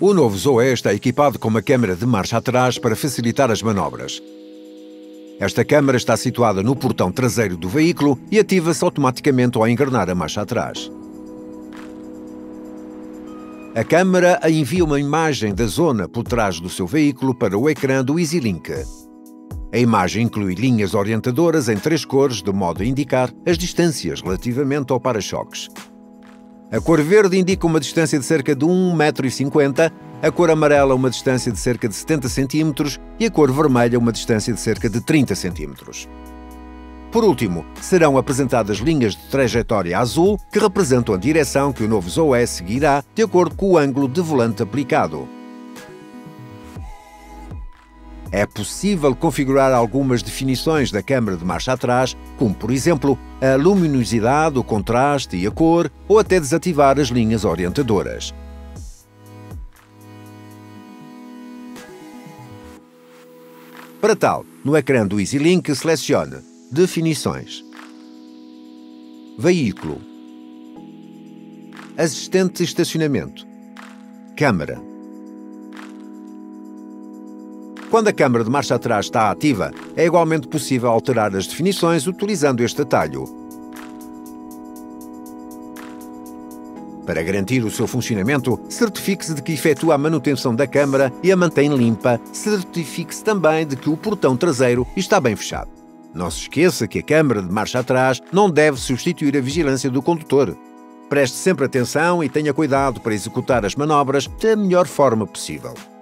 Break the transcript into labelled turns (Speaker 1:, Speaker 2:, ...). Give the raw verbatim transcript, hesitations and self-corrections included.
Speaker 1: O novo Zoe está equipado com uma câmara de marcha atrás para facilitar as manobras. Esta câmara está situada no portão traseiro do veículo e ativa-se automaticamente ao engrenar a marcha atrás. A câmara envia uma imagem da zona por trás do seu veículo para o ecrã do EasyLink. A imagem inclui linhas orientadoras em três cores, de modo a indicar as distâncias relativamente ao para-choques. A cor verde indica uma distância de cerca de um metro e cinquenta, a cor amarela uma distância de cerca de setenta centímetros e a cor vermelha uma distância de cerca de trinta centímetros. Por último, serão apresentadas linhas de trajetória azul que representam a direção que o novo Zoe seguirá de acordo com o ângulo de volante aplicado. É possível configurar algumas definições da câmara de marcha atrás, como, por exemplo, a luminosidade, o contraste e a cor, ou até desativar as linhas orientadoras. Para tal, no ecrã do EasyLink, selecione Definições, Veículo, Assistente de estacionamento, Câmara. Quando a câmara de marcha atrás está ativa, é igualmente possível alterar as definições utilizando este atalho. Para garantir o seu funcionamento, certifique-se de que efetua a manutenção da câmara e a mantém limpa. Certifique-se também de que o portão traseiro está bem fechado. Não se esqueça que a câmara de marcha atrás não deve substituir a vigilância do condutor. Preste sempre atenção e tenha cuidado para executar as manobras da melhor forma possível.